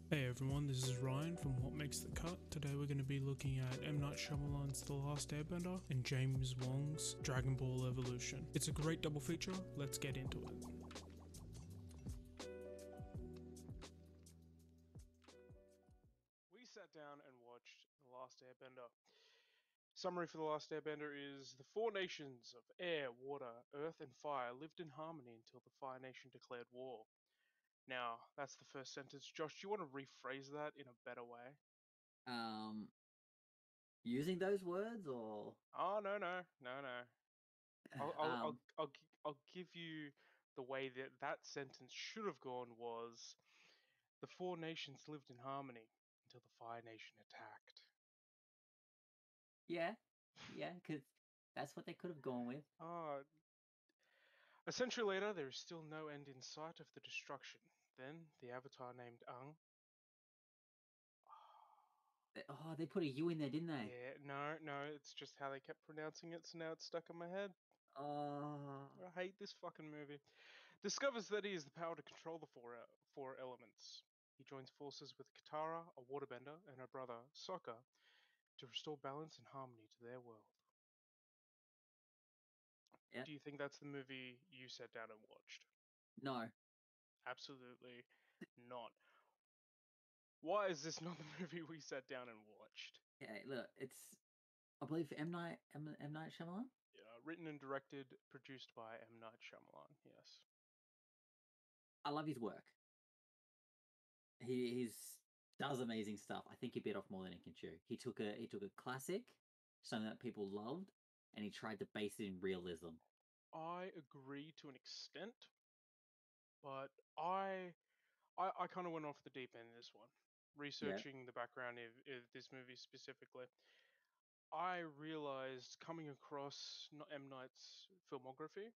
Hey everyone, this is Ryan from What Makes the Cut. Today we're going to be looking at M. Night Shyamalan's The Last Airbender and James Wong's Dragon Ball Evolution. It's a great double feature, let's get into it. We sat down and watched The Last Airbender. Summary for The Last Airbender is the four nations of air, water, earth, and fire lived in harmony until the Fire Nation declared war. Now, that's the first sentence. Josh, do you want to rephrase that in a better way? Um, Using those words or Oh, no. I'll, I'll, I'll, um, I'll, I'll give you the way that that sentence should have gone was the four nations lived in harmony until the Fire Nation attacked. yeah, yeah, because that's what they could have gone with. Ah, a century later, there is still no end in sight of the destruction. Then, the avatar named Aang. Oh, they put a U in there, didn't they? Yeah, no, it's just how they kept pronouncing it, so now it's stuck in my head. Oh, I hate this fucking movie. Discovers that he has the power to control the four elements. He joins forces with Katara, a waterbender, and her brother, Sokka, to restore balance and harmony to their world. yeah, Do you think that's the movie you sat down and watched? no, Absolutely not. Why is this not the movie we sat down and watched? yeah. Look, it's I believe M Night Shyamalan. Written and directed, produced by M. Night Shyamalan, yes. I love his work. He's does amazing stuff. I think he bit off more than he can chew. He took a classic, something that people loved, and he tried to base it in realism. I agree to an extent, but I kind of went off the deep end in this one. Yeah, Researching the background of this movie specifically, I realized coming across M. Night's filmography,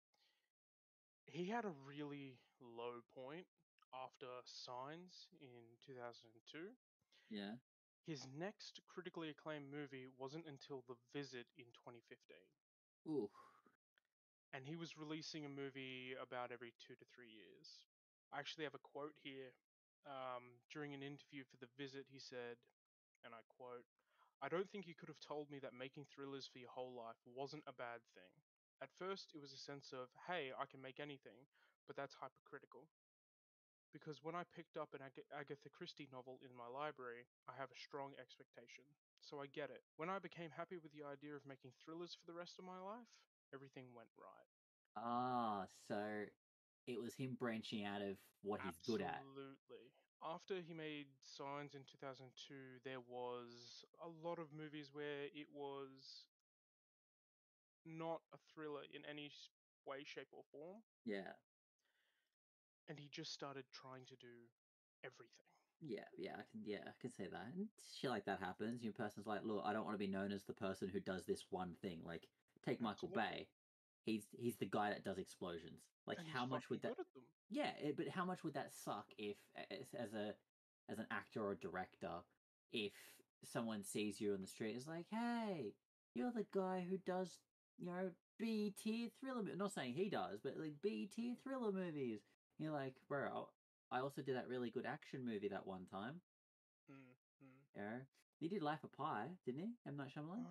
he had a really low point after Signs in 2002. yeah. His next critically acclaimed movie wasn't until The Visit in 2015. Ooh, And he was releasing a movie about every 2 to 3 years. I actually have a quote here. During an interview for The Visit, he said, and I quote, "I don't think you could have told me that making thrillers for your whole life wasn't a bad thing. At first, it was a sense of, hey, I can make anything, but that's hypercritical. Because when I picked up an Agatha Christie novel in my library, I have a strong expectation. So I get it. When I became happy with the idea of making thrillers for the rest of my life, everything went right." so it was him branching out of what he's good at. Absolutely. After he made Signs in 2002, there was a lot of movies where it was not a thriller in any way, shape, or form, Yeah, and he just started trying to do everything. I can say that. And shit like that happens. Your person's like, look, I don't want to be known as the person who does this one thing. Like, take Michael Absolutely. Bay. He's the guy that does explosions. Like, And he's how much would fucking that? good at them. Yeah, but how much would that suck if, as an actor or director, if someone sees you on the street is like, hey, you're the guy who does, B tier thriller. Not saying he does, but like B tier thriller movies. You're like, bro, I also did that really good action movie that one time. Mm, mm. Yeah, he did Life of Pi, didn't he? M Night Shyamalan.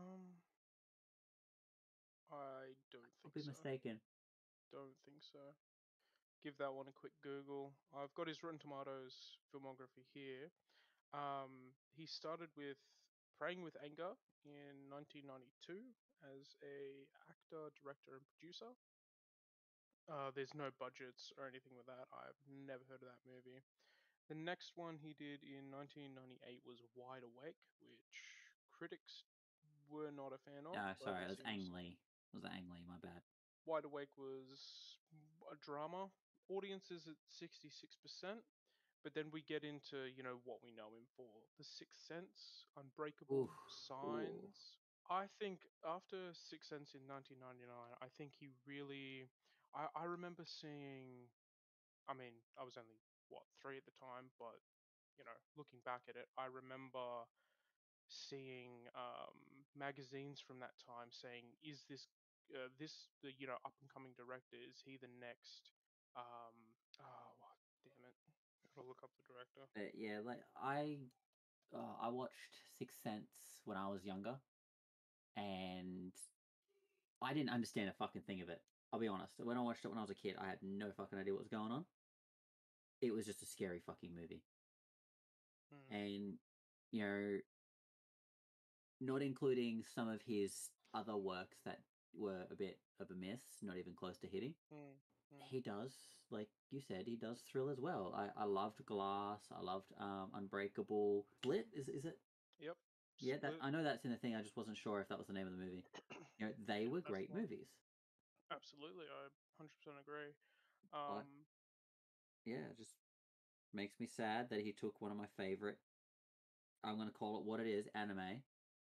I don't I could think be so. mistaken. Don't think so. Give that one a quick Google. I've got his Rotten Tomatoes filmography here. He started with Praying with Anger in 1992 as a actor, director, and producer. There's no budgets or anything with that. I've never heard of that movie. The next one he did in 1998 was Wide Awake, which critics were not a fan of, but Sorry, it was seems Ang Lee. Was it Ang Lee? My bad. Wide Awake was a drama. Audience is at 66%, but then we get into, what we know him for. The Sixth Sense, Oof. Unbreakable, Ooh. Signs. I think after Sixth Sense in 1999, I think he really. I remember seeing. I mean, I was only, what, three at the time, but, looking back at it, I remember seeing magazines from that time saying, "Is this the up and coming director? Is he the next?" Oh, damn it! I gotta look look up the director. But yeah, like I watched Sixth Sense when I was younger, and I didn't understand a fucking thing of it. I'll be honest. When I watched it when I was a kid, I had no fucking idea what was going on. It was just a scary fucking movie. Mm, And, you know, not including some of his other works that were a bit of a miss, not even close to hitting. mm, mm. He does, like you said, he does thrill as well. I loved Glass. I loved Unbreakable. Split is it? Yep. Yeah, that Split. I know that's in the thing. I just wasn't sure if that was the name of the movie. They Yep, were that's great the one. movies, Absolutely, I 100% agree. but Um, yeah, it just makes me sad that he took one of my favorite. I'm going to call it what it is, anime,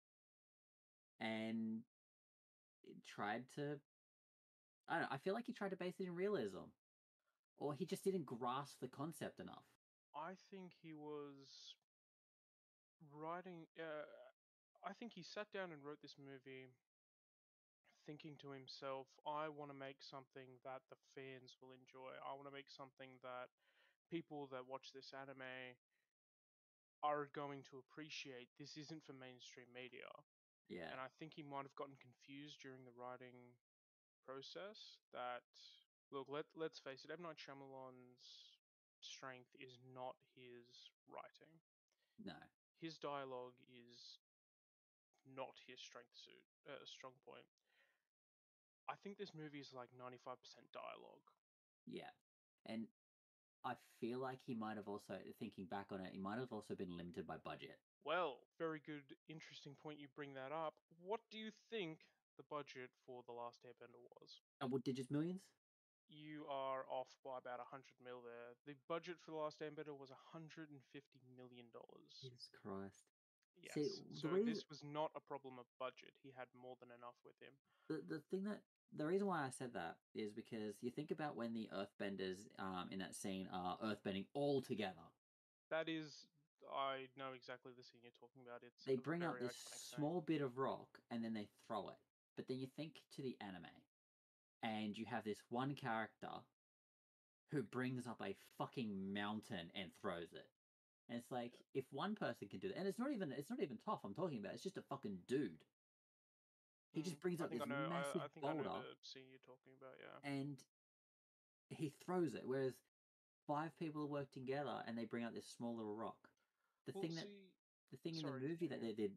and it tried to. I don't know. I feel like he tried to base it in realism, or he just didn't grasp the concept enough. I think he was writing. I think he sat down and wrote this movie thinking to himself, I want to make something that the fans will enjoy. I want to make something that people that watch this anime are going to appreciate. This isn't for mainstream media. And Yeah, I think he might have gotten confused during the writing process that, look, let's face it, M. Night Shyamalan's strength is not his writing. no, His dialogue is not his strong point. I think this movie is like 95% dialogue. yeah, and I feel like he might have also, thinking back on it, he might have also been limited by budget. Well, very good, interesting point you bring that up. What do you think the budget for The Last Airbender was? What digits millions? You are off by about 100 mil there. The budget for The Last Airbender was $150 million. Jesus Christ! See, Yes, so this was not a problem of budget. He had more than enough with him. the thing that the reason why I said that is because you think about when the Earthbenders in that scene are earthbending all together. That is, I know exactly the scene you're talking about. It's They a bring up very this iconic scene. small bit of rock and then they throw it. But then you think to the anime, and you have this one character who brings up a fucking mountain and throws it. And it's Yeah. like if one person can do that, and it's not even tough. I'm talking about. It's just a fucking dude. He just brings I up think I this know. I massive think I know boulder the scene you're talking about. Yeah. and he throws it. Whereas five people work together and they bring out this small little rock. The Well, thing that see, the thing in the sorry, movie that continue. they did,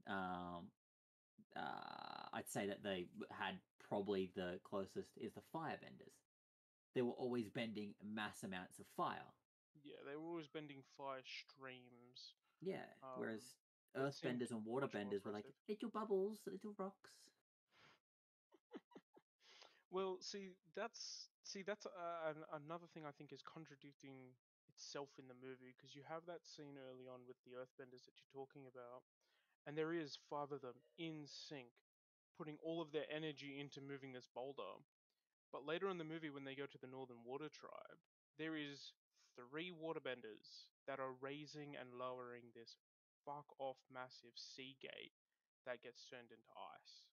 I'd say that they had probably the closest is the firebenders. They were always bending mass amounts of fire. Yeah, they were always bending fire streams. Yeah. Um, Whereas that seemed earthbenders and much more waterbenders were impressive. like little bubbles, little rocks. Well, see that's another thing I think is contradicting itself in the movie because you have that scene early on with the Earthbenders that you're talking about, and there is five of them in sync, putting all of their energy into moving this boulder. But later in the movie, when they go to the Northern Water Tribe, there is three waterbenders that are raising and lowering this fuck off massive sea gate that gets turned into ice.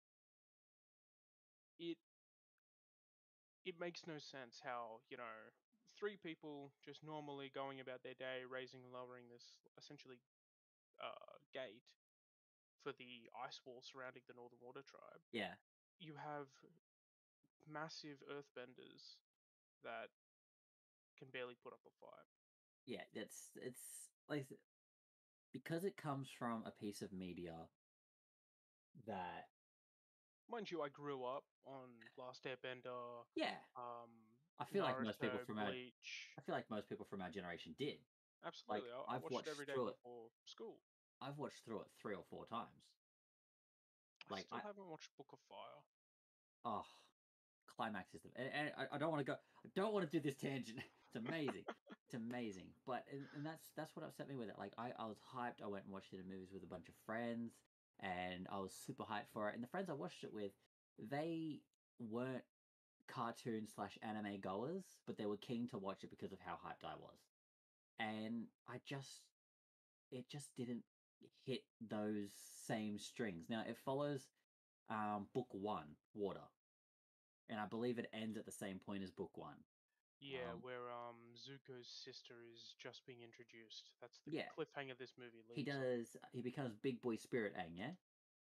It it makes no sense how, three people just normally going about their day raising and lowering this essentially gate for the ice wall surrounding the Northern Water Tribe. Yeah. You have massive earthbenders that can barely put up a fight. Yeah, it's like because it comes from a piece of media that Mind you, I grew up on Last Airbender, yeah, I feel like most people Naruto, from our Bleach. I feel like most people from our generation did. Absolutely, Like I watched it every day before school. I've watched through it 3 or 4 times. I Like still haven't watched Book of Fire. oh, climax is and I don't want to go. I don't want to do this tangent. It's amazing. It's amazing. But and that's what upset me with it. Like I was hyped. I went and watched it in movies with a bunch of friends, and I was super hyped for it. And the friends I watched it with, they weren't cartoon slash anime goers, but they were keen to watch it because of how hyped I was. And it just didn't hit those same strings. Now it follows book one, Water, and I believe it ends at the same point as book one. Yeah, where Zuko's sister is just being introduced. That's the Yeah, cliffhanger this movie he leaves on. does. He becomes Big Boy Spirit Aang. Yeah.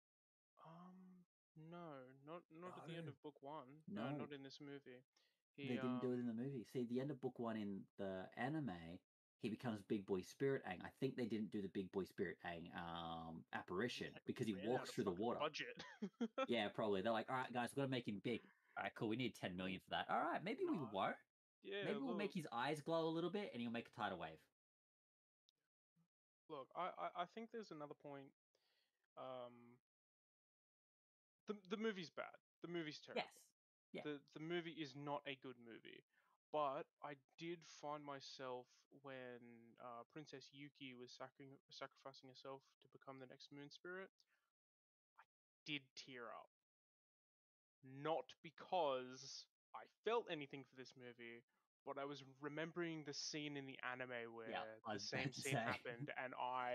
No, not at the end No, of book one. No, no, not in this movie. He they didn't do it in the movie. See, the end of book one in the anime, he becomes Big Boy Spirit Aang. I think they didn't do the Big Boy Spirit Aang apparition because he ran out walks of through the fucking water. budget. Yeah, probably. They're like, all right, guys, we've got to make him big. All right, cool. We need 10 million for that. All right, maybe we Nah, won't. yeah, Maybe we'll make look, his eyes glow a little bit and he'll make a tidal wave. look. I think there's another point. Um, the movie's bad. The movie's terrible. Yes. Yeah. The movie is not a good movie. But I did find myself when Princess Yuki was sacrificing herself to become the next moon spirit, did tear up. Not because I felt anything for this movie, but I was remembering the scene in the anime Yeah, where I the was about same to scene say. happened, and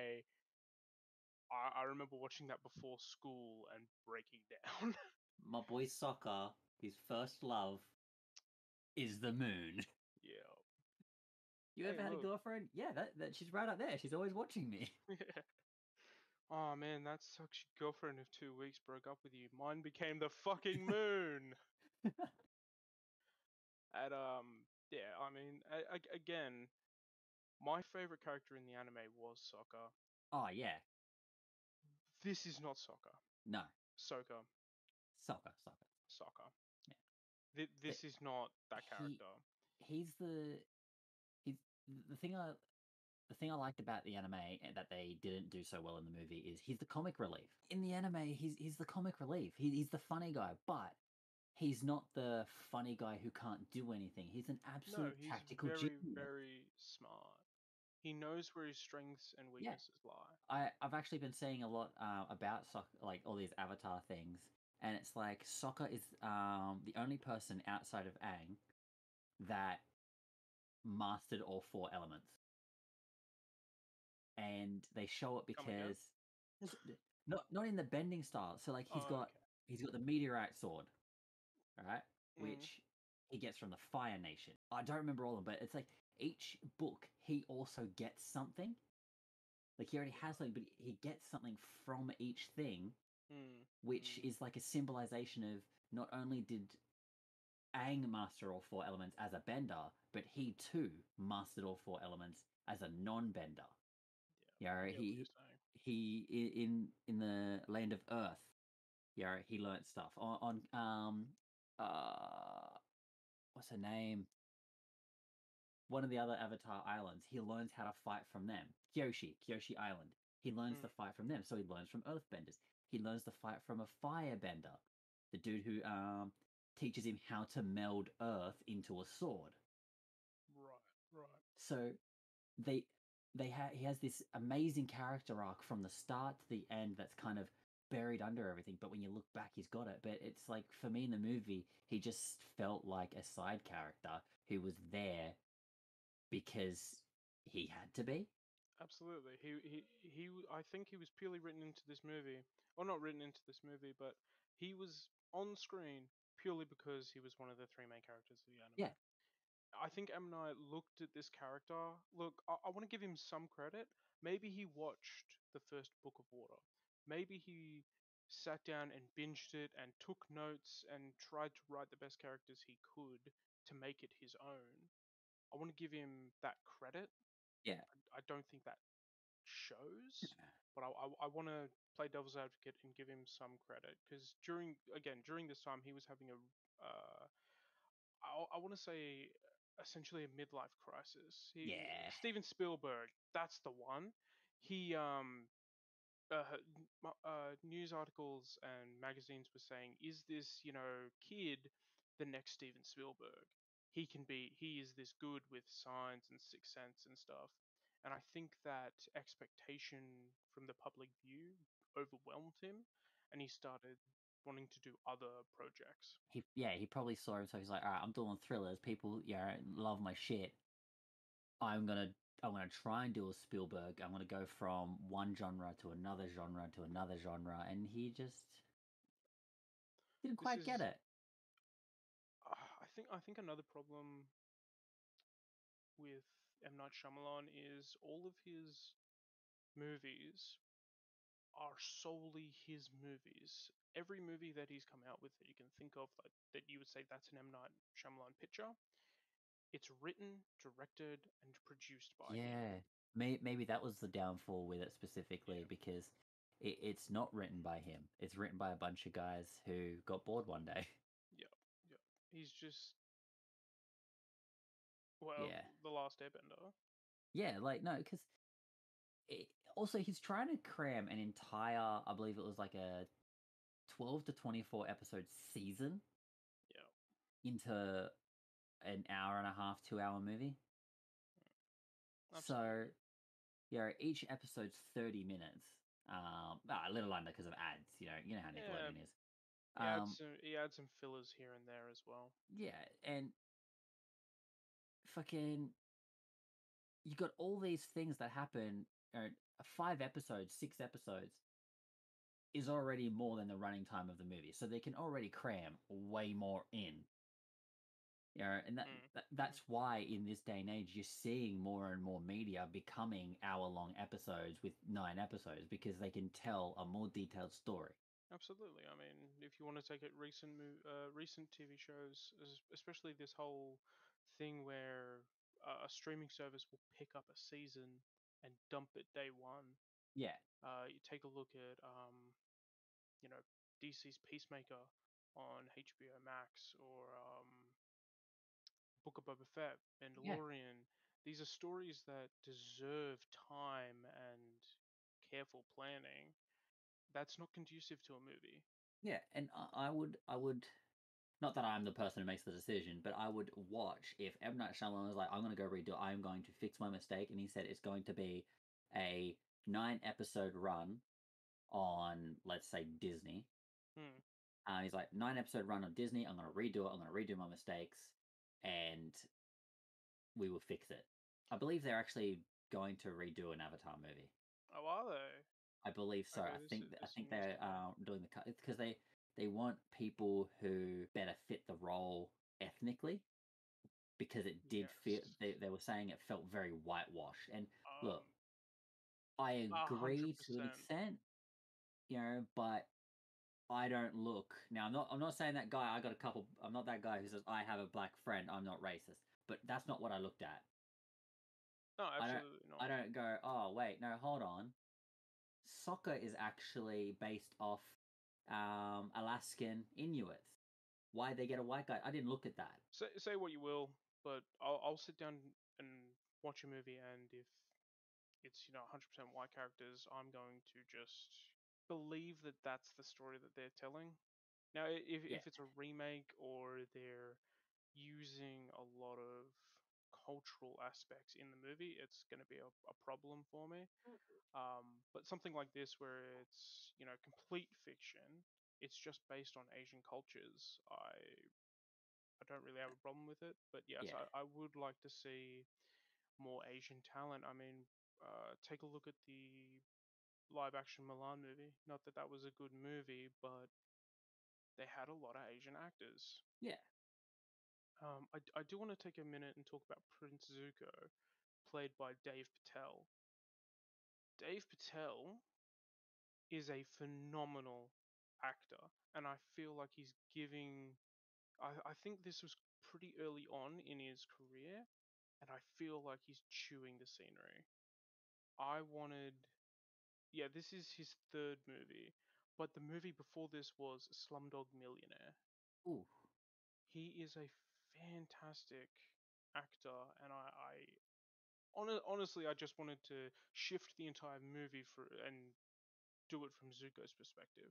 I remember watching that before school and breaking down. My boy Soccer, his first love is the moon. Yeah. You Hey, ever had a look. girlfriend? Yeah, that she's right up there. She's always watching me. Oh man, that sucks. Your girlfriend of 2 weeks broke up with you. Mine became the fucking moon. And yeah, I mean, again, my favorite character in the anime was Sokka. Oh yeah. This is not Sokka. No. Sokka. Soccer. Sokka. Yeah. This It, is not that he character. he's the he's the thing I liked about the anime and that they didn't do so well in the movie is he's the comic relief. In the anime, he's the comic relief. He's the funny guy, but he's not the funny guy who can't do anything. He's an No, absolute he's tactical very, genius. very smart. He knows where his strengths and Yeah. weaknesses lie. I've actually been seeing a lot about soccer, like all these Avatar things, and it's like Sokka is the only person outside of Aang that mastered all four elements, and they show it Come again? because not in the bending style. So like Oh, okay. he's got the meteorite sword, all right, Mm, which he gets from the Fire Nation. I don't remember all of them, but it's like each book he also gets something. Like he already has right. something, but he gets something from each thing Mm, which mm, is like a symbolization of not only did Aang master all four elements as a bender, but he too mastered all four elements as a non-bender. yeah, I Yeah, get what you're saying. in the land of Earth. Yeah, he learnt stuff on what's her name? One of the other Avatar islands. He learns how to fight from them. Kyoshi Island. He learns Mm, to fight from them. So he learns from Earthbenders. He learns to fight from a Firebender, the dude who teaches him how to meld Earth into a sword. right, right. So they he has this amazing character arc from the start to the end that's kind of buried under everything. But when you look back, he's got it. But it's like for me in the movie, he just felt like a side character who was there because he had to be. Absolutely. I think he was purely written into this movie, or not written into this movie, but he was on screen purely because he was one of the three main characters of the anime. Yeah, I think M. Night looked at this character. Look, I want to give him some credit. Maybe he watched the first Book of Water. Maybe he sat down and binged it and took notes and tried to write the best characters he could to make it his own. I want to give him that credit. yeah, I don't think that shows, but I want to play devil's advocate and give him some credit because during this time he was having I want to say essentially a midlife crisis. yeah. Steven Spielberg, that's the one. He news articles and magazines were saying, is this kid the next Steven Spielberg? He is this good with signs and sixth sense and stuff. And I think that expectation from the public view overwhelmed him, and he started wanting to do other projects. He probably saw himself. He's like, all right, I'm doing thrillers. People, yeah, love my shit. I'm gonna try and do a Spielberg. I'm gonna go from one genre to another genre to another genre, and he just didn't This quite get is, it. I think another problem. M. Night Shyamalan is all of his movies are solely his movies. Every movie that he's come out with that you can think of, like, that you would say that's an M. Night Shyamalan picture, it's written, directed, and produced by him. Yeah. Maybe that was the downfall with it specifically Yeah, because it's not written by him. It's written by a bunch of guys who got bored one day. yeah, yeah. He's just, well, Yeah. The Last Airbender. Yeah, like, no, because also he's trying to cram an entire, I believe it was like a 12 to 24 episode season Yeah, into an hour and a half, 2 hour movie. So, absolutely. each episode's 30 minutes. A little under because of ads, you know how Yeah, Nickelodeon is. Um, he adds some fillers here and there as well. yeah, and fucking you got all these things that happen, 5 episodes, 6 episodes is already more than the running time of the movie. So they can already cram way more in. And Mm, mm, that's why in this day and age you're seeing more and more media becoming hour-long episodes with 9 episodes because they can tell a more detailed story. absolutely. I mean, if you want to take it, recent TV shows, especially this whole thing where a streaming service will pick up a season and dump it day one. Yeah. You take a look at you know, DC's Peacemaker on HBO Max, or Book of Boba Fett, Yeah. Mandalorian. These are stories that deserve time and careful planning. That's not conducive to a movie. Yeah, and I would not that I'm the person who makes the decision, but I would watch if M. Night Shyamalan was like, "I'm gonna go redo I'm going to fix my mistake," and he said it's going to be a 9 episode run on, let's say, Disney. Hmm. He's like, 9 episode run on Disney. I'm going to redo it. I'm going to redo my mistakes, and we will fix it. I believe they're actually going to redo an Avatar movie. Oh, are they? I believe so. Okay, I this think is I this is think news they're to me. doing the cut because they want people who better fit the role ethnically because it did feel Yes. they were saying it felt very whitewashed. And look, Um, I a agree hundred to an percent. extent, but I don't look now. I'm not saying that guy. I got a couple. I'm not that guy who says I have a black friend. I'm not racist. But that's not what I looked at. No, I don't. absolutely I not. don't go. Oh wait, no, hold on. Soccer is actually based off Alaskan Inuits. Why they get a white guy? I didn't look at that. Say what you will, but I'll sit down and watch a movie, and if it's 100% white characters, I'm going to just believe that that's the story that they're telling. Now, Yeah, if it's a remake or they're using a lot of cultural aspects in the movie, it's going to be a problem for me. But something like this, where it's complete fiction, it's just based on Asian cultures. I don't really have a problem with it. But yes, yeah. I would like to see more Asian talent. I mean, take a look at the live action Milan movie. Not that that was a good movie, but they had a lot of Asian actors. Yeah. I do want to take a minute and talk about Prince Zuko, played by Dave Patel. Dave Patel is a phenomenal actor, and I feel like he's giving. I think this was pretty early on in his career, and I feel like he's chewing the scenery. I wanted. Yeah, this is his third movie, but the movie before this was Slumdog Millionaire. Ooh. He is a fantastic actor, and honestly, I just wanted to shift the entire movie for and do it from Zuko's perspective.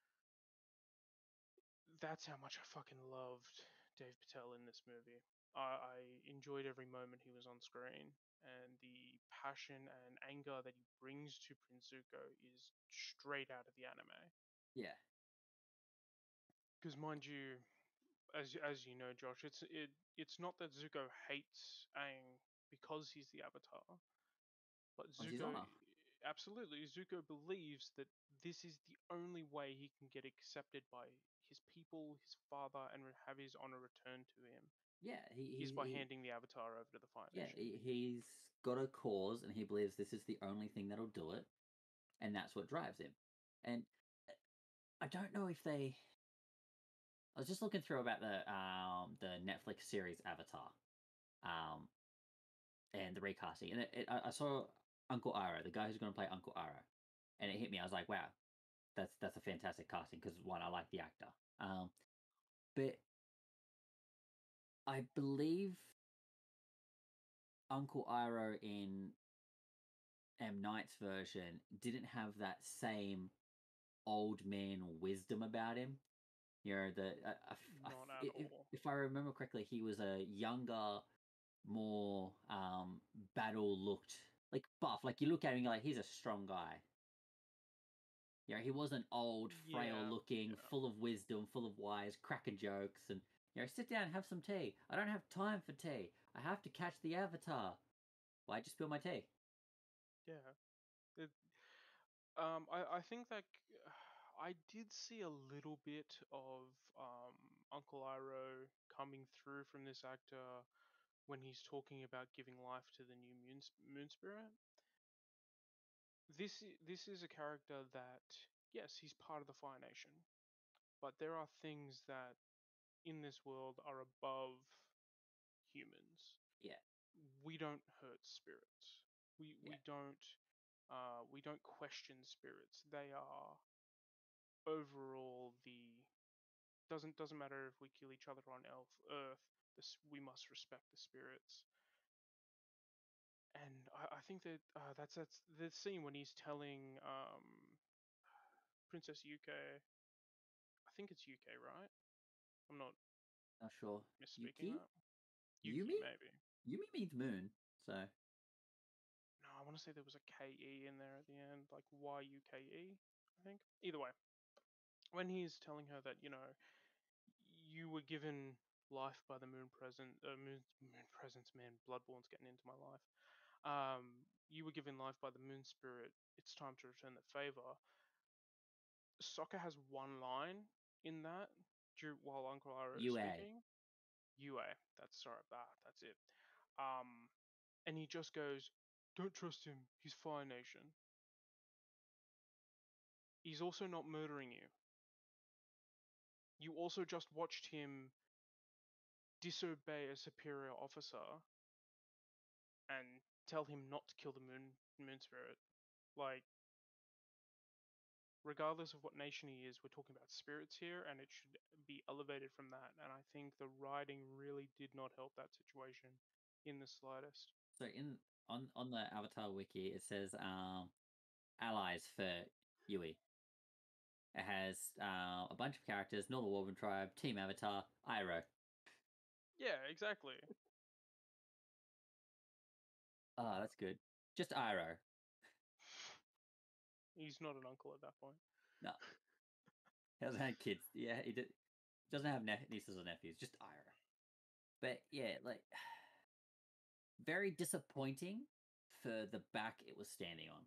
That's how much I fucking loved Dave Patel in this movie. I enjoyed every moment he was on screen, and the passion and anger that he brings to Prince Zuko is straight out of the anime. Yeah. Because mind you, as you know, Josh, it's not that Zuko hates Aang because he's the Avatar, but What's his Zuko, honor? absolutely, Zuko believes that this is the only way he can get accepted by his people, his father, and have his honor returned to him. Yeah, is by handing the avatar over to the Fire yeah, Nation. he's got a cause, and he believes this is the only thing that'll do it, and that's what drives him. And I don't know if they. I was just looking through about the Netflix series Avatar, um, and the recasting, and I saw Uncle Iroh, the guy who's going to play Uncle Iroh, and it hit me. I was like, wow, that's a fantastic casting because one, I like the actor, but I believe Uncle Iroh in M Night's version didn't have that same old man wisdom about him. You know, Not at all. if I remember correctly, he was a younger, more battle looked like buff. Like you look at him, you're like he's a strong guy. You know, he wasn't old, frail Yeah, looking, yeah, full of wisdom, full of wise, cracking jokes, and sit down and have some tea. I don't have time for tea. I have to catch the avatar. Why just spill my tea? yeah. It, I think that I did see a little bit of Uncle Iroh coming through from this actor when he's talking about giving life to the new moon spirit. This is a character that, yes, he's part of the Fire Nation, but there are things that in this world are above humans. Yeah, We don't hurt spirits. We yeah, we don't we don't question spirits. They are overall the doesn't matter if we kill each other on Earth. This we must respect the spirits. And I think that that's the scene when he's telling Princess UK. I think it's UK, right? I'm not not sure. misspeaking Yuki? that. Yuki, Yumi? maybe. Yumi means moon, so No, I want to say there was a KE in there at the end, like YUKE, I think. Either way, when he's telling her that, you were given life by the moon presence, man, Bloodborne's getting into my life. You were given life by the moon spirit. It's time to return the favor. Sokka has one line in that while Uncle Iroh is UA. speaking. UA. That's it. Um, and he just goes, "Don't trust him. He's Fire Nation." He's also not murdering you. You also just watched him disobey a superior officer and tell him not to kill the moon spirit. Like, regardless of what nation he is, we're talking about spirits here, and it should be elevated from that. And I think the writing really did not help that situation in the slightest. So in on the Avatar wiki, it says allies for Yui. It has a bunch of characters: Northern Woven Tribe, Team Avatar, Iroh. Yeah, exactly. Ah, Uh, that's good. Just Iroh. he's not an uncle at that point. No, he doesn't have kids. Yeah, doesn't have nieces or nephews. Just Iroh. But yeah, like very disappointing for the back it was standing on.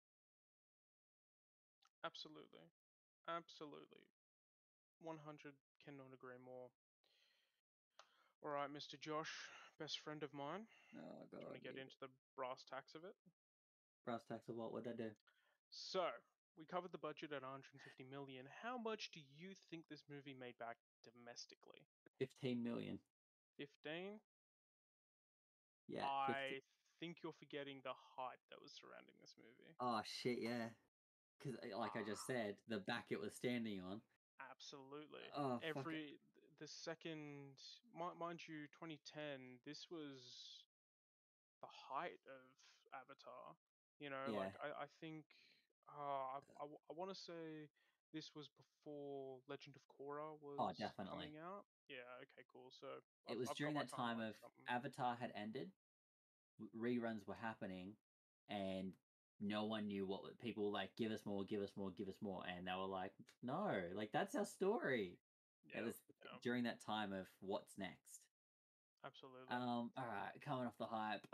Absolutely. Absolutely. 100 cannot agree more. All right, Mr. Josh, best friend of mine. Oh Do you want to god, get into the brass tacks of it? brass tacks of what? What'd I do? So, we covered the budget at 150 million. How much do you think this movie made back domestically? 15 million. 15? Yeah, 50. I think you're forgetting the hype that was surrounding this movie. Oh shit, yeah. Because like I just Ah, said, the back it was standing on. absolutely. Oh fuck it. Every the second, mind you, 2010. This was the height of Avatar. Like Yeah. I think I want to say this was before Legend of Korra Oh, was definitely. coming out. Yeah, okay, cool. So It was I've got during my that time timeline or of something. Avatar had ended, reruns were happening, and no one knew people were like, give us more, give us more, give us more, and they were like, no, like that's our story. It Yeah, was yeah, during that time of what's next. absolutely. All right, coming off the hype.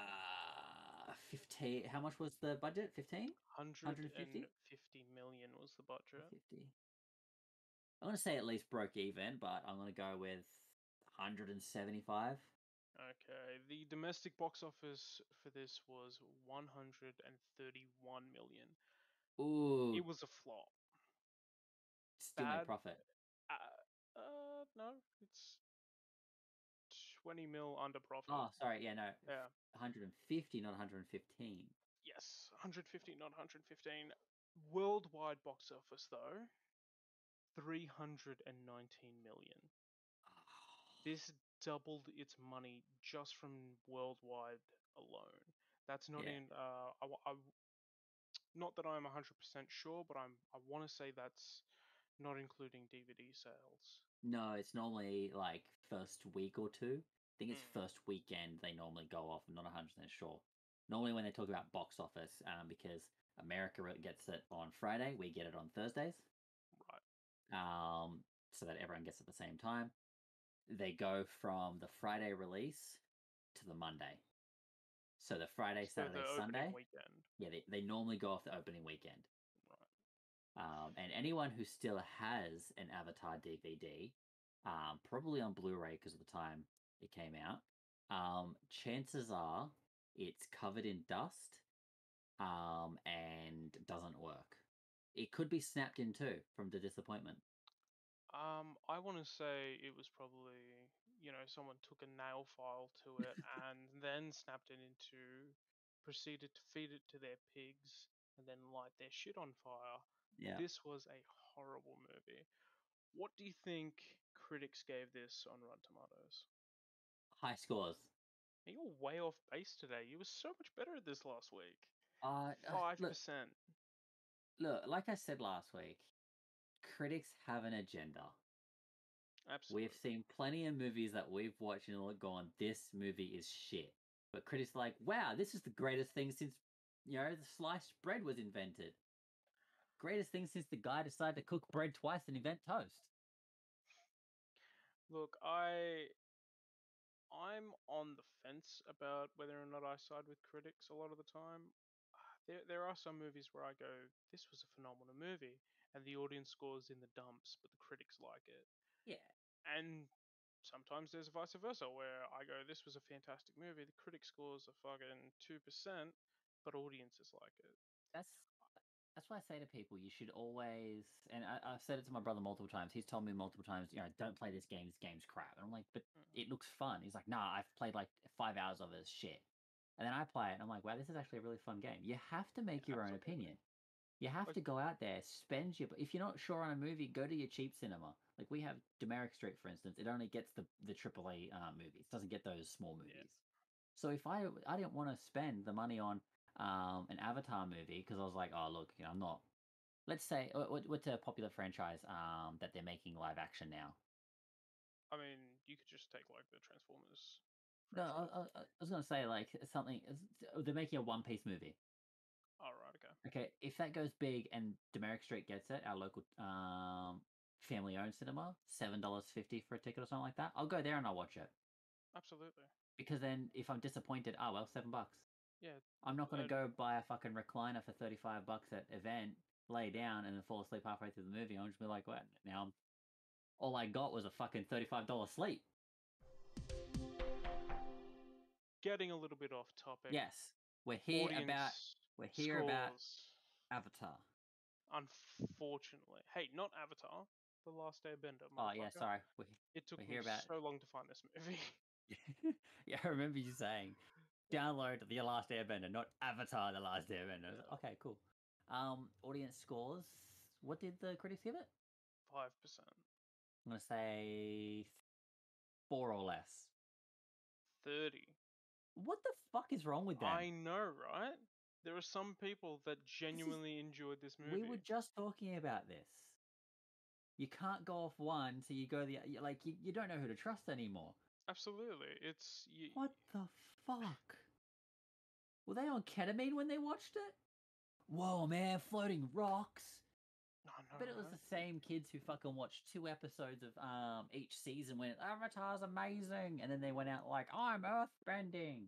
15. How much was the budget? 15? 150? 150 million was the budget. 150. I'm gonna say at least broke even, but I'm gonna go with 175. Okay, the domestic box office for this was 131 million. It Ooh, was a flop. still made Bad. profit. No, it's 20 mil under profit. Oh, sorry. Yeah, no. Yeah. 150, not 115. Yes, 150, not 115. Worldwide box office though, 319 million. This doubled its money just from worldwide alone. That's not Yeah. in. Not that I'm 100% sure, but I want to say that's not including DVD sales. No, it's normally like first week or two. I think it's Mm, first weekend they normally go off. I'm not 100% sure. Normally when they talk about box office, because America gets it on Friday, we get it on Thursdays, right. so that everyone gets it at the same time. They go from the Friday release to the Monday. So the Friday, So the Saturday, opening Sunday, weekend. yeah, they normally go off the opening weekend. Right. And anyone who still has an Avatar DVD, probably on Blu-ray because of the time it came out, chances are it's covered in dust, and doesn't work. It could be snapped in two from the disappointment. I want to say it was probably, someone took a nail file to it and then snapped it into, proceeded to feed it to their pigs and then light their shit on fire. Yeah. This was a horrible movie. What do you think critics gave this on Rotten Tomatoes? High scores. You're way off base today. You were so much better at this last week. Look, 5%. like I said last week, critics have an agenda. We've Absolutely. seen plenty of movies that we've watched and gone, this movie is shit. But critics are like, wow, this is the greatest thing since, the sliced bread was invented. Greatest thing since the guy decided to cook bread twice and invent toast. Look, I'm on the fence about whether or not I side with critics a lot of the time. There are some movies where I go, this was a phenomenal movie, and the audience scores in the dumps, but the critics like it. Yeah, And sometimes there's vice versa, where I go, this was a fantastic movie, the critic scores are fucking 2%, but audiences like it. that's that's why I say to people, you should always, and I've said it to my brother multiple times. He's told me multiple times, don't play this game. This game's crap. And I'm like, but Mm, it looks fun. He's like, nah, I've played like 5 hours of it. It's shit. And then I play it, and I'm like, wow, this is actually a really fun game. You have to make your own absolutely. opinion. You have Like, to go out there, spend your. If you're not sure on a movie, go to your cheap cinema. Like we have Demeric Street, for instance. It only gets the AAA movies. It doesn't get those small yeah. movies. So if I didn't want to spend the money on an Avatar movie because I was like, oh look, I'm not. Let's say what's a popular franchise that they're making live action now. I mean, you could just take like the Transformers No, franchise. I was gonna say like something. They're making a One Piece movie. Oh, right, okay. Okay, if that goes big and Demeric Street gets it, our local family-owned cinema, $7.50 for a ticket or something like that, I'll go there and I'll watch it. Absolutely. Because then if I'm disappointed, oh well, $7. Yeah. I'm not gonna And go buy a fucking recliner for $35 at event, lay down, and then fall asleep halfway through the movie. I'll just be like, what? Now all I got was a fucking $35 sleep. getting a little bit off topic, Yes, we're here about audience we're here about scores, Avatar. unfortunately. Hey, not Avatar. The Last Airbender, Oh yeah, motherfucker. sorry, It took we're me here about. so long to find this movie. Yeah, I remember you saying download The Last Airbender, not Avatar The Last Airbender. I was like, Yeah, okay, cool. Audience scores. What did the critics give it? 5%. I'm gonna say four or less. 30. What the fuck is wrong with I them? know, right? There are some people that This is. genuinely enjoyed this We were movie. just talking about this. You can't go off one, so you go like you don't know who to trust anymore. Absolutely. It's What the fuck? Were they on ketamine when they watched it? Whoa, man, floating rocks. I I know, bet it was the right? same kids who fucking watched two episodes of each season went, Avatar's amazing, and then they went out like, I'm earthbending.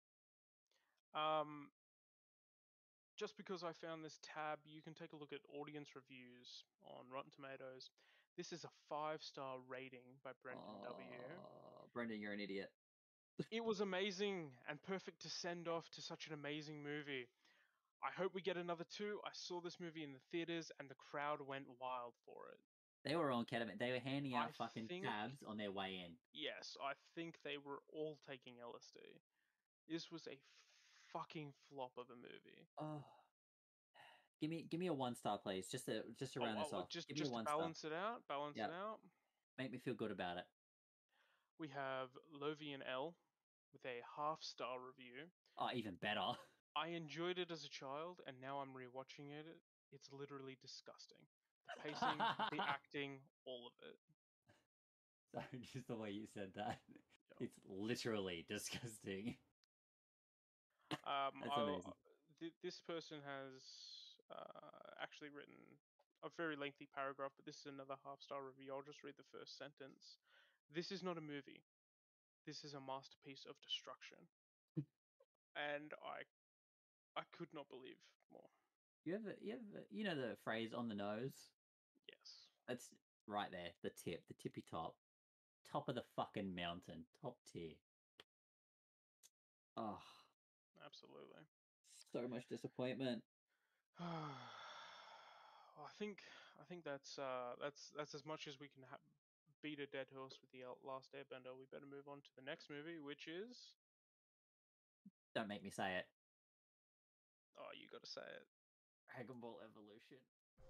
Um just because I found this tab, you can take a look at audience reviews on Rotten Tomatoes. This is a 5-star rating by Brendan W. Brendan, you're an idiot. It was amazing and perfect to send off to such an amazing movie. I hope we get another two. I saw this movie in the theaters and the crowd went wild for it. They were on ketamine. They were handing I out fucking think, tabs on their way in. yes, I think they were all taking LSD. This was a fucking flop of a movie. Oh, give me a 1 star, please. Just to round this off. Give me a Just to 1 star. balance it out, Yeah, make me feel good about it. we have Lovian L with a half-star review. Oh, even better. I enjoyed it as a child, and now I'm rewatching it. It's literally disgusting. The pacing, the acting, all of it. Sorry, just the way you said that. Yeah. It's literally disgusting. Um, That's I, amazing. this person has actually written a very lengthy paragraph, but this is another half-star review. I'll just read the first sentence. This is not a movie. This is a masterpiece of destruction, and I could not believe more. You know the phrase on the nose? Yes, That's right there, the tippy top of the fucking mountain, top tier. Oh, absolutely. so much disappointment. I think that's as much as we can beat a dead horse with the last Airbender. We better move on to the next movie, which is Don't make me say it. oh, you got to say it. Dragon Ball Evolution.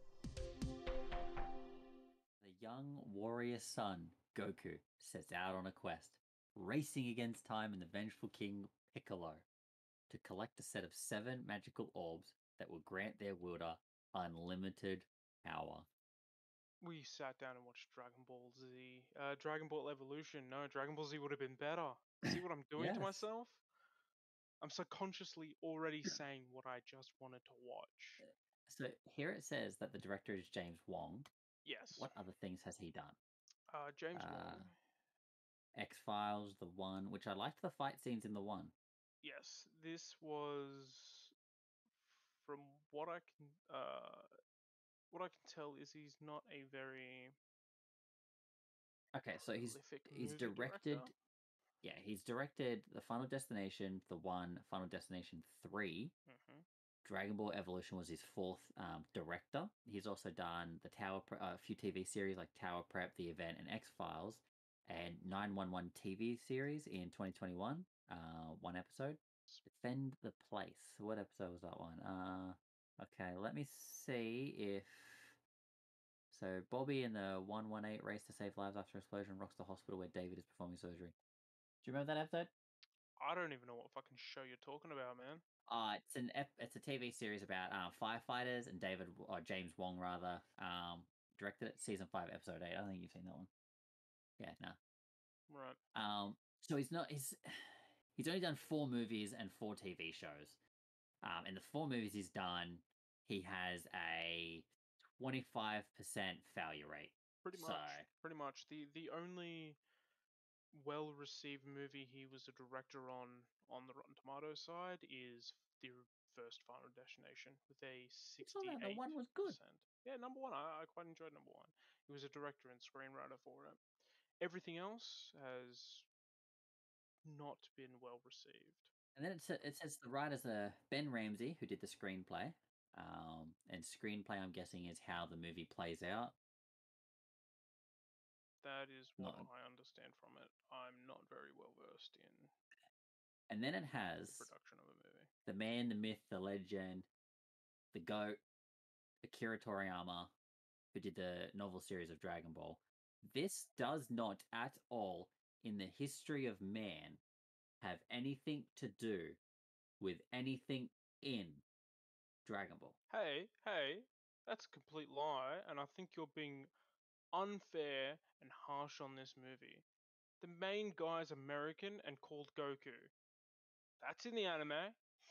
The young warrior son, Goku, sets out on a quest, racing against time and the vengeful king Piccolo to collect a set of 7 magical orbs that will grant their wielder unlimited power. We sat down and watched Dragon Ball Z. Dragon Ball Evolution. No, Dragon Ball Z would have been better. See what I'm doing to Yes. myself? I'm subconsciously already saying what I just wanted to watch. So here it says that the director is James Wong. Yes. What other things has he done? James Uh, Wong. X Files, the one, which I liked the fight scenes in the one. Yes, this was from what I can tell is he's not a very Okay, so prolific he's movie director. directed. Yeah, he's directed the Final Destination, the one, Final Destination 3. Hmm. Dragon Ball Evolution was his fourth director. He's also done the a few TV series like Tower Prep, The Event, and X Files, and 911 TV series in 2021. One episode. Defend the Place. What episode was that one? Okay, let me see if. So Bobby in the 118 race to save lives after explosion rocks the hospital where David is performing surgery. Do you remember that episode? I don't even know what fucking show you're talking about, man. It's a TV series about firefighters, and James Wong rather directed it. Season 5, episode 8. I don't think you've seen that one. Yeah, no. Right. So he's only done 4 movies and 4 TV shows. And the 4 movies he's done, he has a 25% failure rate. Pretty much. So Pretty much. The only well-received movie he was a director on the Rotten Tomatoes side is the first Final Destination with a it's not that the one was good. 68%. Yeah, number one. I quite enjoyed number one. He was a director and screenwriter for it. Everything else has not been well received. And then it says the writers are Ben Ramsey, who did the screenplay. And screenplay, I'm guessing, is how the movie plays out. That is what Not, I understand from it. I'm not very well versed in and then it the has production of a movie. the man, the myth, the legend, the goat, Akira Toriyama, who did the novel series of Dragon Ball. This does not at all, in the history of man, have anything to do with anything in Dragon Ball. Hey, that's a complete lie, and I think you're being unfair and harsh on this movie. The main guy's American and called Goku. That's in the anime.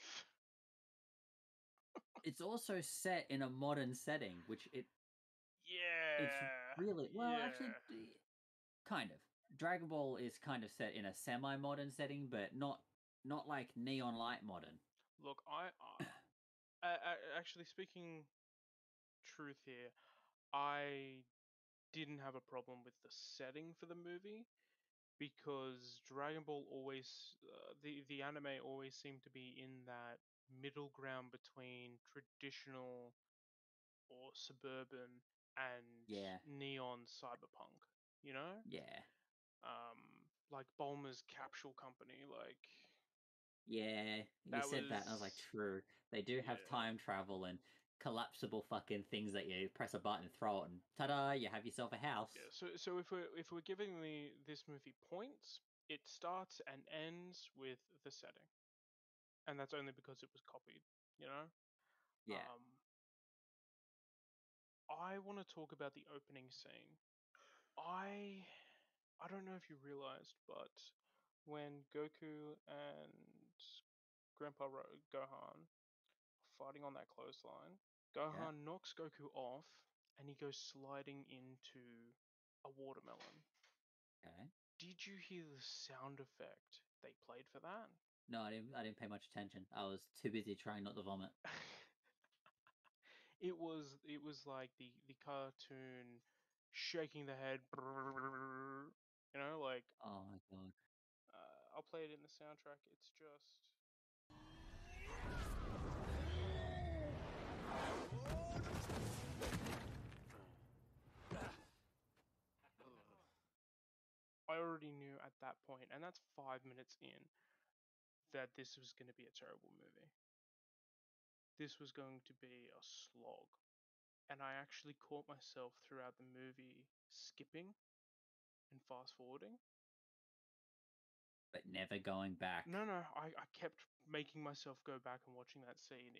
It's also set in a modern setting, which it's Yeah, really well, actually, yeah. kind of. Dragon Ball is kind of set in a semi-modern setting, but not like neon light modern. Look, actually speaking truth here, I didn't have a problem with the setting for the movie. because Dragon Ball always the anime always seemed to be in that middle ground between traditional or suburban and Yeah, neon cyberpunk. You know, yeah, like Bulma's Capsule Company, like yeah. You that said that, and I was like, was true. They do have yeah. time travel and collapsible fucking things that you press a button, throw it, and ta-da! You have yourself a Yeah, house. so if we're giving this movie points, it starts and ends with the setting, and that's only because it was copied. You know, Yeah, um, I want to talk about the opening scene. I I don't know if you realized, but when Goku and Gohan are fighting on that clothesline, yeah. Gohan knocks Goku off, and he goes sliding into a watermelon. Okay. Did you hear the sound effect they played for that? No, I didn't. I didn't pay much attention. I was too busy trying not to vomit. It was like the cartoon shaking the head, like Oh my god. I'll play it in the soundtrack. It's just I already knew at that point, and that's 5 minutes in, that this was going to be a terrible movie. This was going to be a slog, and I actually caught myself throughout the movie skipping and fast forwarding. But never going back. No, I kept making myself go back and watching that scene.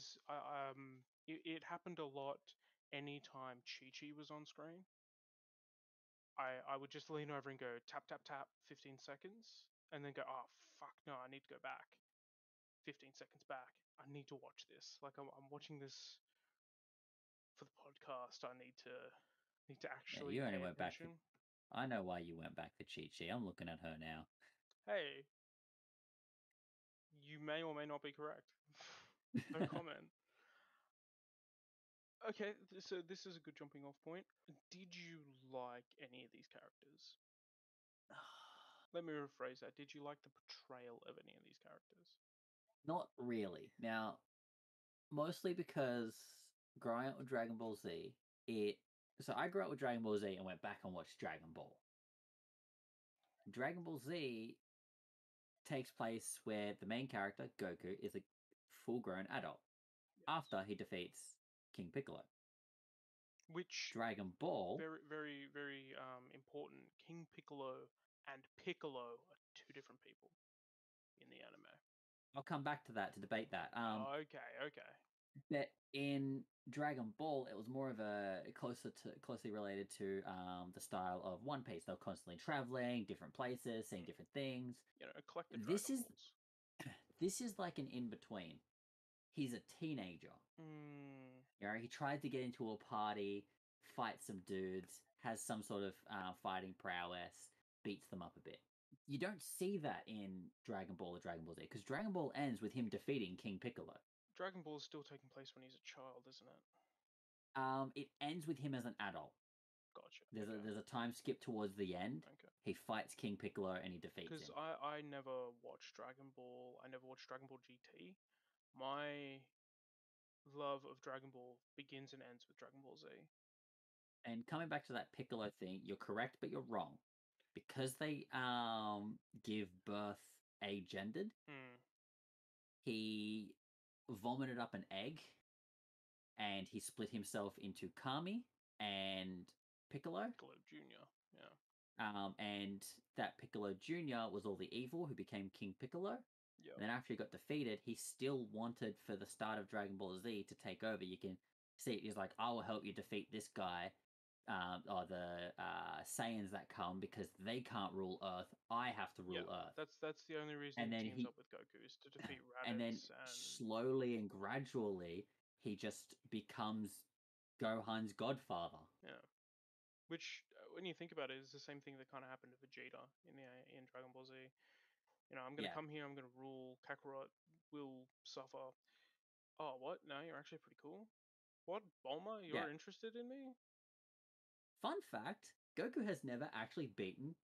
It happened a lot anytime Chi Chi was on screen. I would just lean over and go tap tap tap 15 seconds and then go, oh fuck no, I need to go back 15 seconds back. I need to watch this. Like I'm watching this for the podcast. I need to Yeah, actually you only pay went back for. attention. I know why you went back for Chi Chi. I'm looking at her now. Hey, you may or may not be correct. No comment. Okay, so this is a good jumping off point. Did you like any of these characters? Let me rephrase that. Did you like the portrayal of any of these characters? Not really. Now, mostly because growing up with Dragon Ball Z, it. So I grew up with Dragon Ball Z and went back and watched Dragon Ball. Dragon Ball Z takes place where the main character, Goku, is a full grown adult Yes. after he defeats King Piccolo. Which Dragon Ball, very very very important. King Piccolo and Piccolo are two different people in the anime. I'll come back to that to debate that. Okay, okay. But in Dragon Ball, it was more of a closely related to the style of One Piece. They're constantly traveling, different places, seeing Mm. different things. Collect the This Dragon is Balls. this is like an in between. He's a teenager. Mm, You know, he tried to get into a party, fight some dudes, has some sort of fighting prowess, beats them up a bit. You don't see that in Dragon Ball or Dragon Ball Z because Dragon Ball ends with him defeating King Piccolo. Dragon Ball is still taking place when he's a child, isn't it? It ends with him as an adult. Gotcha. There's a Okay. there's a time skip towards the end. Okay. He fights King Piccolo and he defeats Because him. I never watched Dragon Ball. I never watched Dragon Ball GT. My love of Dragon Ball begins and ends with Dragon Ball Z. And coming back to that Piccolo thing, you're correct, but you're wrong. Because they give birth agendered, Hmm. he vomited up an egg and he split himself into Kami and Piccolo. Piccolo Junior. Yeah. And that Piccolo Jr. was all the evil who became King Piccolo. Yep. And then after he got defeated, he still wanted for the start of Dragon Ball Z to take over. You can see it. He's like, I will help you defeat this guy, or the Saiyans that come because they can't rule Earth. I have to Yeah. rule Earth. That's the only reason And he then teams he, up with Goku is to defeat and then Raditz and slowly and gradually, he just becomes Gohan's godfather. yeah. Which, when you think about it, is the same thing that kind of happened to Vegeta in Dragon Ball Z. I'm gonna Yeah, come here. I'm gonna rule. Kakarot will suffer. Oh, what? No, you're actually pretty cool. What, Bulma? You're yeah. interested in me? Fun fact: Goku has never actually beaten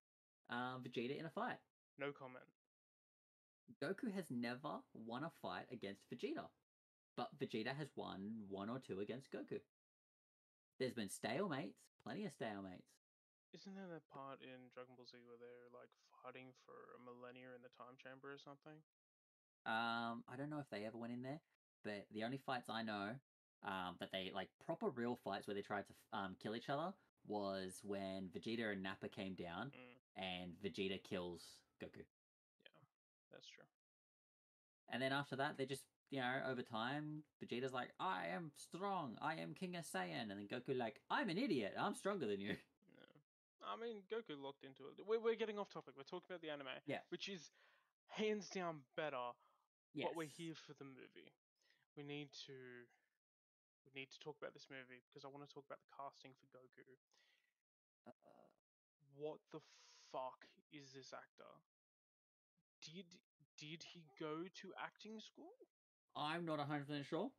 Vegeta in a fight. No comment. Goku has never won a fight against Vegeta, but Vegeta has won one or two against Goku. There's been stalemates, plenty of stalemates. Isn't there that part in Dragon Ball Z where they're like fighting for a millennia in the time chamber or something? I don't know if they ever went in there, but the only fights I know that they like proper real fights where they tried to kill each other was when Vegeta and Nappa came down Mm, and Vegeta kills Goku. yeah, that's true. And then after that, they just, over time, Vegeta's like, I am strong. I am King of Saiyan. And then Goku, like, I'm an idiot. I'm stronger than you. No. I mean, Goku looked into it. We're getting off topic. We're talking about the anime, Yeah. which is hands down better, but we're Yes. here for the movie. We need to we need to talk about this movie because I want to talk about the casting for Goku. Uh, What the fuck is this actor? Did did he go to acting school? I'm not 100% sure.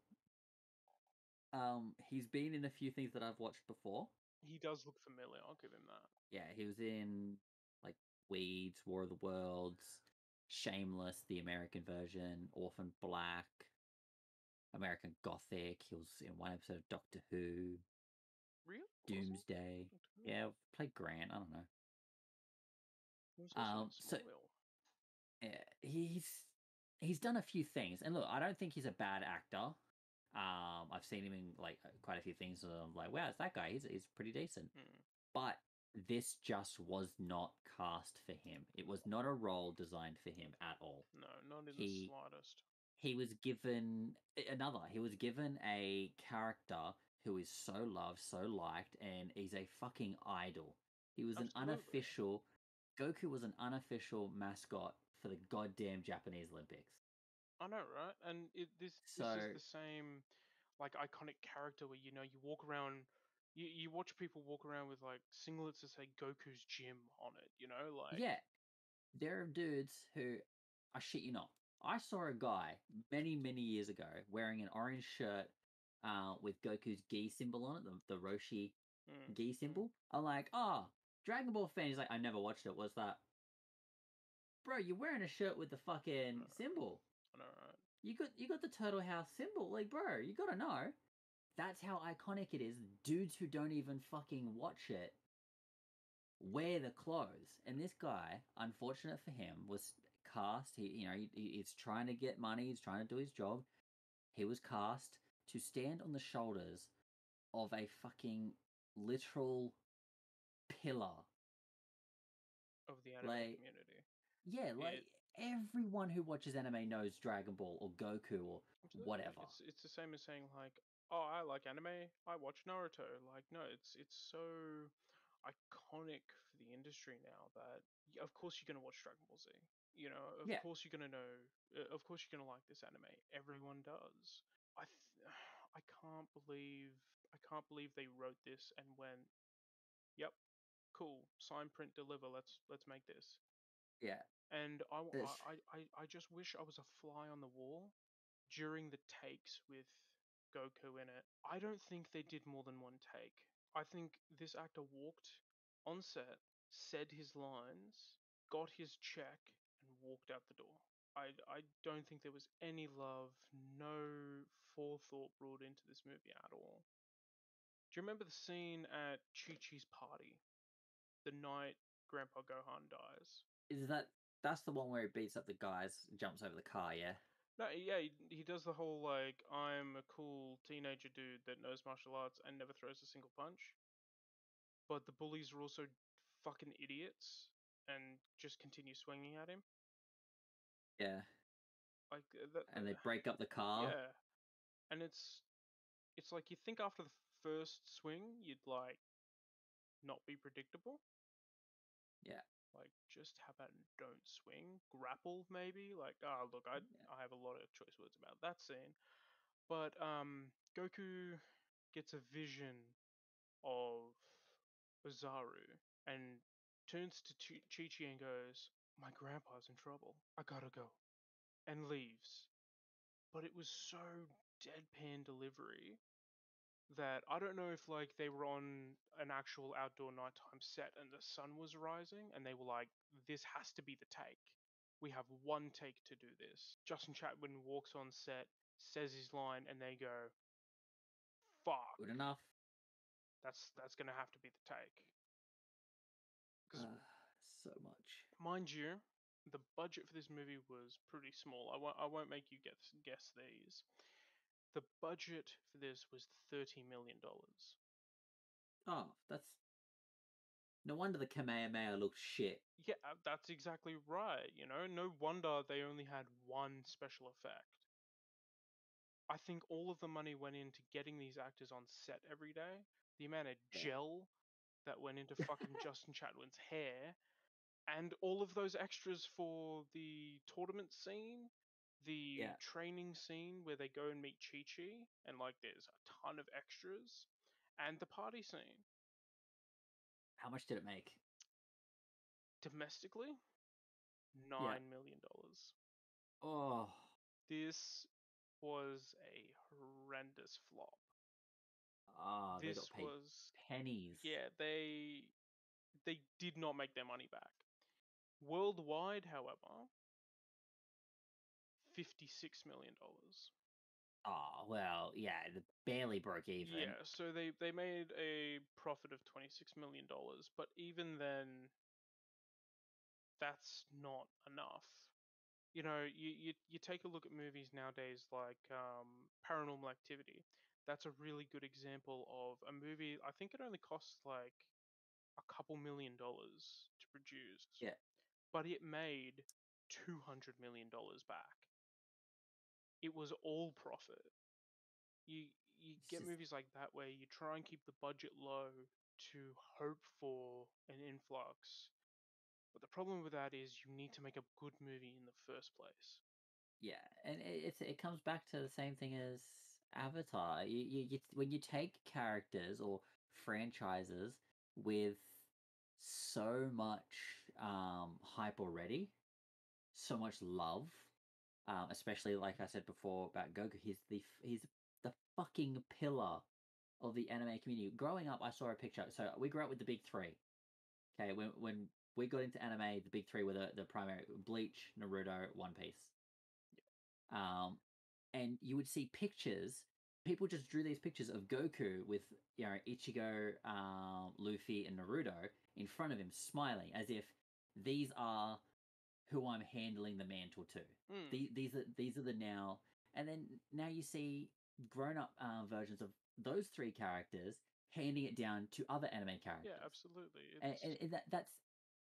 He's been in a few things that I've watched before. He does look familiar. I'll give him that. Yeah, he was in, like, Weeds, War of the Worlds, Shameless, the American version, Orphan Black, American Gothic. He was in one episode of Doctor Who, Really? Was he? Doomsday. Doctor Who? Yeah, played Grant. I don't know. He was also in So Smallville. yeah, he's done a few things, and look, I don't think he's a bad actor. I've seen him in like quite a few things. And I'm like, wow, it's that guy. He's pretty decent. Hmm. But this just was not cast for him. It was not a role designed for him at all. No, not in the He slightest. he was given another. He was given a character who is so loved, so liked, and he's a fucking idol. He was an Absolutely. unofficial. Goku was an unofficial mascot for the goddamn Japanese Olympics. I know, right? And this is So the same like iconic character where you walk around you watch people walk around with like singlets that say Goku's gym on it, like yeah, there are dudes who, I shit you not. I saw a guy many, many years ago wearing an orange shirt with Goku's gi symbol on it, the Roshi mm, gi mm, symbol. I'm like, oh, Dragon Ball fan. He's like, I never watched it. What's that? Bro, you're wearing a shirt with the I know, fucking symbol. I know, right? You got the Turtle House symbol. Like, bro, you gotta know. That's how iconic it is. Dudes who don't even fucking watch it wear the clothes. And this guy, unfortunate for him, was cast. He's trying to get money. He's trying to do his job. He was cast to stand on the shoulders of a fucking literal pillar. Of the anime Like, community. yeah, It like everyone who watches anime knows Dragon Ball or Goku or Absolutely. whatever. It's the same as saying like, "Oh, I like anime. I watch Naruto." Like, no, it's so iconic for the industry now that of course you're gonna watch Dragon Ball Z. Of Yeah, course you're gonna know. Of course you're gonna like this anime. Everyone does. I can't believe they wrote this and went, "Yep, cool. Sign, print, deliver. Let's make this." yeah. And It's, I just wish I was a fly on the wall during the takes with Goku in it. I don't think they did more than one take. I think this actor walked on set, said his lines, got his check, and walked out the door. I don't think there was any love, no forethought brought into this movie at all. Do you remember the scene at Chi Chi's party? The night Grandpa Gohan dies? is that that's the one where he beats up the guys, jumps over the car, yeah? No, yeah, he does the whole like I'm a cool teenager dude that knows martial arts and never throws a single punch, but the bullies are also fucking idiots and just continue swinging at him. Yeah. Like that, And they break up the car. yeah, and it's like you think after the first swing you'd like not be predictable. Yeah. Like just how about don't swing, grapple maybe. Like look, I Yeah. I have a lot of choice words about that scene, but Goku gets a vision of Ozaru and turns to Chi-Chi and goes, "My grandpa's in trouble. I gotta go." And leaves. But it was so deadpan delivery that I don't know if like they were on an actual outdoor nighttime set and the sun was rising and they were like, this has to be the take. We have one take to do this. Justin Chatwin walks on set, says his line, and they go, Good fuck, enough. that's gonna have to be the take. Because Uh, so much. mind you, the budget for this movie was pretty small. I won't make you guess these. The budget for this was $30 million. Oh, that's no wonder the Kamehameha looked shit. Yeah, that's exactly right. No wonder they only had one special effect. I think all of the money went into getting these actors on set every day. The amount of Yeah. gel that went into fucking Justin Chatwin's hair, and all of those extras for the tournament scene, the Yeah. training scene where they go and meet Chi Chi, and like there's a ton of extras, and the party scene. How much did it make? Domestically, Yeah. $9 million. Oh. This was a horrendous flop. Ah, they got This paid was, pennies. yeah, they did not make their money back. Worldwide, however, $56 million. Oh, well, yeah, they barely broke even. Yeah, so they made a profit of $26 million, but even then, that's not enough. You take a look at movies nowadays like Paranormal Activity. That's a really good example of a movie. I think it only costs like a couple $1 million to produce, Yeah. but it made $200 million back. It was all profit. You It's get just movies like that where you try and keep the budget low to hope for an influx. But the problem with that is you need to make a good movie in the first place. yeah, and it comes back to the same thing as Avatar. When you take characters or franchises with so much hype already, so much love, especially like I said before about Goku, he's the fucking pillar of the anime community. Growing up, I saw a picture. So we grew up with the big three. Okay, when we got into anime, the big three were the primary: Bleach, Naruto, One Piece. Um, and you would see pictures. People just drew these pictures of Goku with Ichigo, Luffy, and Naruto in front of him, smiling as if these are who I'm handling the mantle to. Hmm. These are the now, and then now you see grown up versions of those three characters handing it down to other anime Yeah, characters, absolutely. and, It's and that's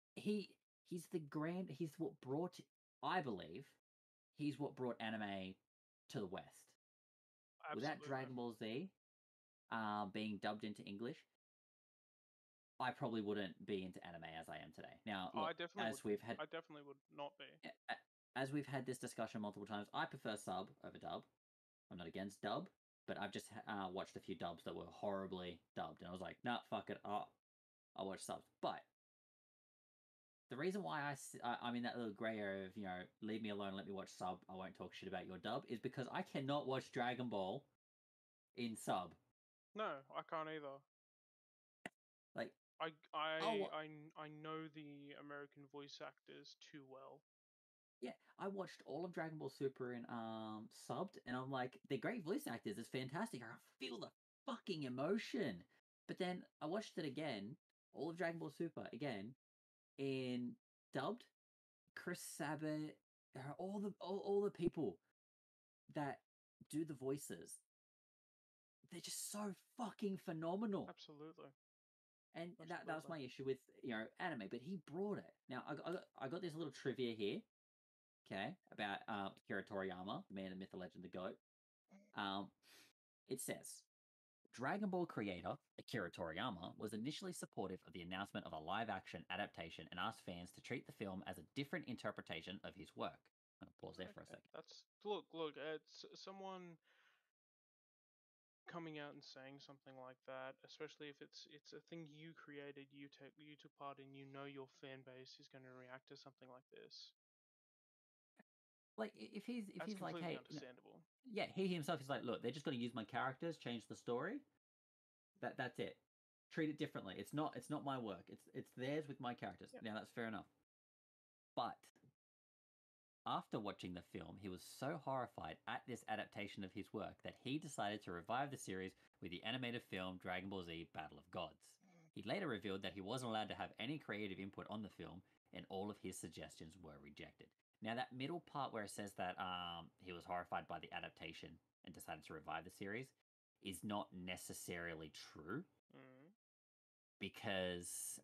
he's what brought, I believe, he's what brought anime to the West. Without absolutely. Dragon Ball Z being dubbed into English, I probably wouldn't be into anime as I am today. Now, I look, definitely wouldn't. I definitely would not be. as we've had this discussion multiple times, I prefer sub over dub. I'm not against dub, but I've just watched a few dubs that were horribly dubbed, and I was like, nah, fuck it, I'll watch subs. But the reason why I'm in that little gray area of leave me alone, let me watch sub, I won't talk shit about your dub, is because I cannot watch Dragon Ball in sub. No, I can't either. Like, I I'll I wa- I know the American voice actors too well. yeah, I watched all of Dragon Ball Super in subbed, and I'm like, they're great voice actors. It's fantastic. I feel the fucking emotion. But then I watched it again, all of Dragon Ball Super again in dubbed. Chris Sabat, all the people that do the voices, they're just so fucking phenomenal. Absolutely, And that was absolutely. my issue with anime, but he brought it. Now I got this little trivia here, okay, about Akira Toriyama, the man, the myth, the legend, the goat. Um, it says Dragon Ball creator Akira Toriyama was initially supportive of the announcement of a live-action adaptation and asked fans to treat the film as a different interpretation of his work. I'm gonna pause there for a Okay, second. that's look. It's someone coming out and saying something like that, especially if it's a thing you created, you took part in, your fan base is going to react to something like this. Like if That's he's like, completely hey, understandable. yeah, he himself is like, look, they're just going to use my characters, change the story. That's it. Treat it differently. It's not my work. It's theirs with my characters. Yeah. Now that's fair enough. But after watching the film, he was so horrified at this adaptation of his work that he decided to revive the series with the animated film Dragon Ball Z Battle of Gods. He later revealed that he wasn't allowed to have any creative input on the film, and all of his suggestions were rejected. Now, that middle part where it says that he was horrified by the adaptation and decided to revive the series is not necessarily true Mm. because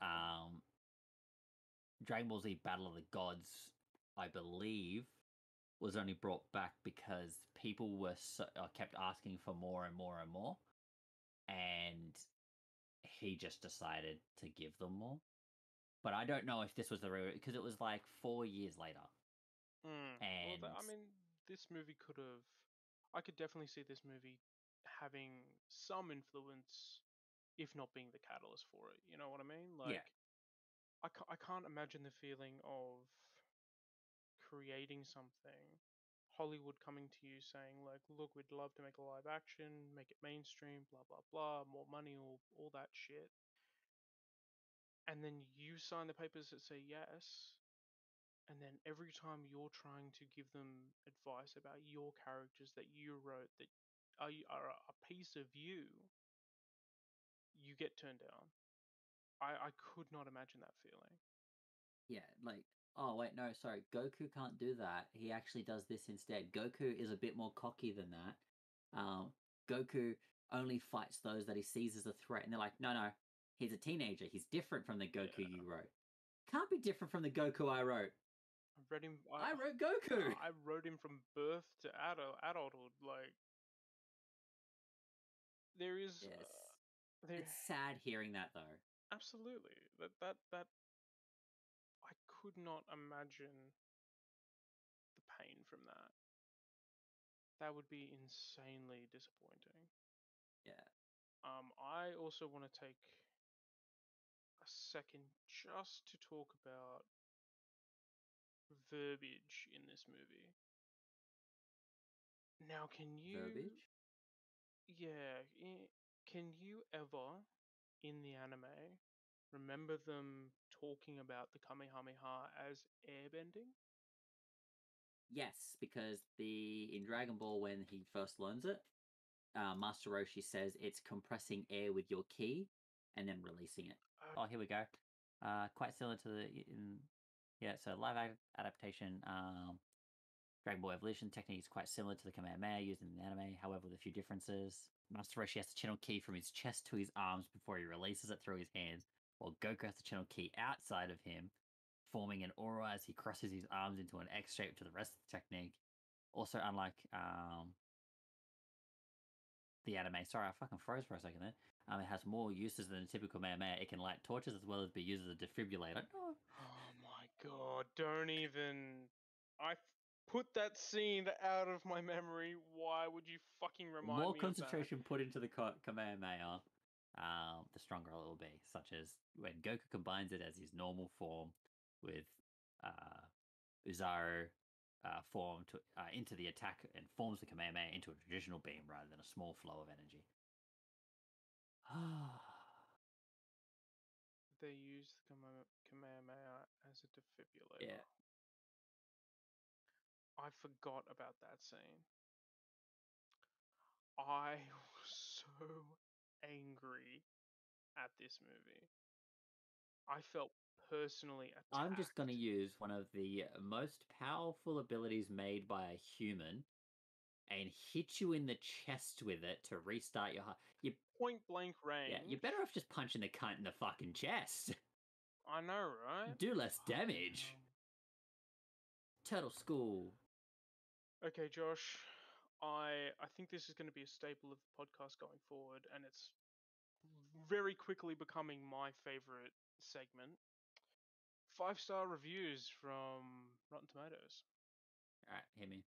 Dragon Ball Z Battle of the Gods, I believe, was only brought back because people were kept asking for more and more and more, and he just decided to give them more. But I don't know if this was the real because it was like 4 years later, Well, I and mean, this movie could have. I could definitely see this movie having some influence, if not being the catalyst for it. You know what I mean? yeah, Like, I can't imagine the feeling of creating something, Hollywood coming to you saying, like, look, we'd love to make a live action, make it mainstream, blah, blah, blah, more money, all that shit. And then you sign the papers that say yes. And then every time you're trying to give them advice about your characters that you wrote that are a piece of you, you get turned down. I could not imagine that feeling. yeah, like, oh wait, no, sorry, Goku can't do that. He actually does this instead. Goku is a bit more cocky than that. Um, Goku only fights those that he sees as a threat, and they're like, no, no, he's a teenager. He's different from the Goku Yeah, you wrote. Can't be different from the Goku I wrote. I read him. I wrote Goku. I wrote him from birth to adulthood. Like there is Yes, it's there sad hearing that though. absolutely that I could not imagine the pain from that. That would be insanely disappointing. Yeah, I also want to take a second just to talk about verbiage in this movie. Now, verbiage. yeah, can you ever in the anime remember them talking about the Kamehameha as airbending? Yes, because the in Dragon Ball when he first learns it, Master Roshi says it's compressing air with your ki and then releasing it. Uh, Oh, here we go. Quite similar to yeah. So adaptation. Dragon Ball Evolution technique is quite similar to the Kamehameha used in the anime, however, with a few differences. Master Roshi has to channel ki from his chest to his arms before he releases it through his hands, while Goku has to channel ki outside of him, forming an aura as he crosses his arms into an X shape to the rest of the technique. Also, unlike the anime, sorry, I fucking froze for a second there. It has more uses than a typical Kamehameha. It can light torches as well as be used as a defibrillator. No. oh my god, don't even. Put that scene out of my memory. Why would you fucking remind More me of that? concentration put into the Kamehameha, the stronger it will be. Such as when Goku combines it as his normal form with uh, Uzaru form into the attack and forms the Kamehameha into a traditional beam rather than a small flow of energy. They use the Kamehameha as a defibrillator. Yeah. I forgot about that scene. I was so angry at this movie. I felt personally I'm just going to attacked. use one of the most powerful abilities made by a human and hit you in the chest with it to restart your heart. Point blank Yeah, you're better range. off just punching the cunt in the fucking chest. I know, right? Do less Fucking damage. hell. Turtle School. Okay, Josh. I think this is going to be a staple of the podcast going forward, and it's very quickly becoming my favorite segment. 5-star reviews from Rotten Tomatoes. All right, hit me.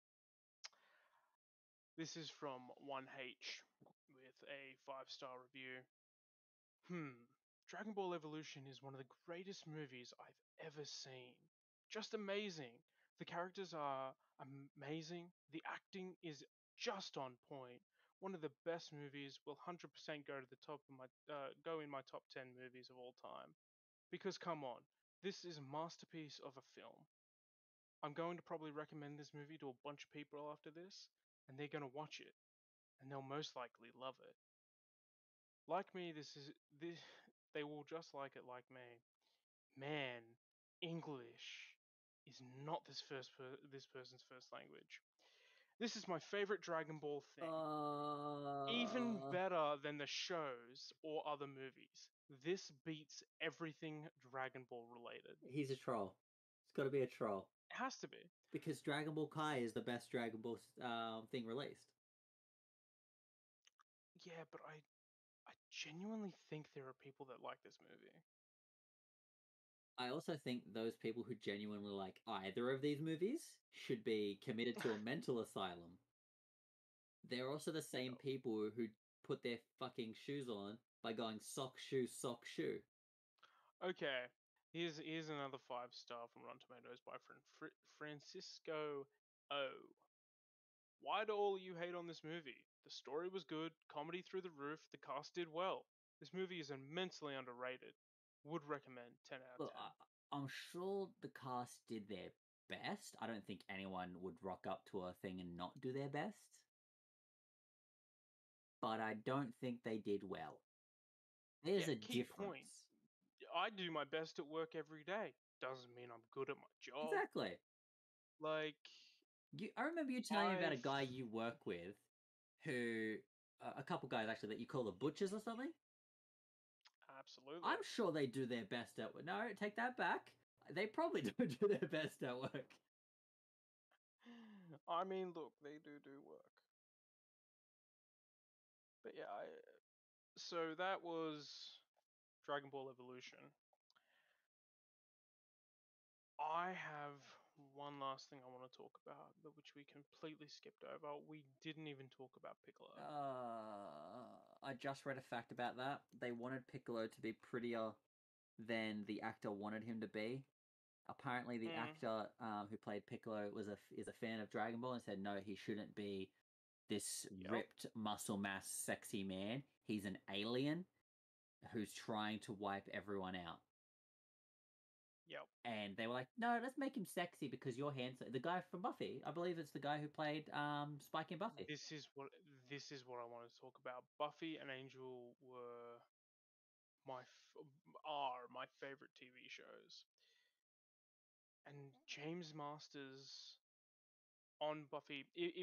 This is from 1H with a 5-star review. Dragon Ball Evolution is one of the greatest movies I've ever seen. Just amazing. The characters are amazing. The acting is just on point. one of the best movies. Will 100% go to the top of my go in my top 10 movies of all time. Because come on, this is a masterpiece of a film. I'm going to probably recommend this movie to a bunch of people after this, and they're going to watch it, and they'll most likely love it. Like me, this they will just like it like me. Man, English is not this person's first language. This is my favorite Dragon Ball thing. Even Uh, better than the shows or other movies. This beats everything Dragon Ball related. he's a troll. It's got to be a troll It has to be. because Dragon Ball Kai is the best Dragon Ball thing released. Yeah, but I genuinely think there are people that like this movie. I also think those people who genuinely like either of these movies should be committed to a mental asylum. They're also the same Yeah. people who put their fucking shoes on by going sock shoe sock shoe. Okay. Here's another 5 star from Rotten Tomatoes by Francisco O. Why do all you hate on this movie? The story was good, comedy through the roof, the cast did well. This movie is immensely underrated. Would recommend 10 out of Look, 10. I'm sure the cast did their best. I don't think anyone would rock up to a thing and not do their best, but I don't think they did well. There's Yeah, a key point. difference. I do my best at work every day. Doesn't mean I'm good at my job. Exactly. Like, I remember you telling me about a I've guy you work with who, a couple guys actually, that you call the butchers or something. I'm absolutely. sure they do their best at work. No, take that back. They probably don't do their best at work. I mean, look, they do work. But yeah, so that was Dragon Ball Evolution. I have one last thing I want to talk about, but which we completely skipped over. We didn't even talk about Piccolo. I just read a fact about that. They wanted Piccolo to be prettier than the actor wanted him to be. Apparently, the Mm, actor who played Piccolo is a fan of Dragon Ball and said no, he shouldn't be this yep, ripped, muscle mass, sexy man. He's an alien who's trying to wipe everyone out. yep. And they were like, no, let's make him sexy because you're handsome. The guy from Buffy, I believe it's the guy who played Spike in Buffy. This is what I wanted to talk about. Buffy and Angel my f- are my favorite TV shows, and James Masters on Buffy.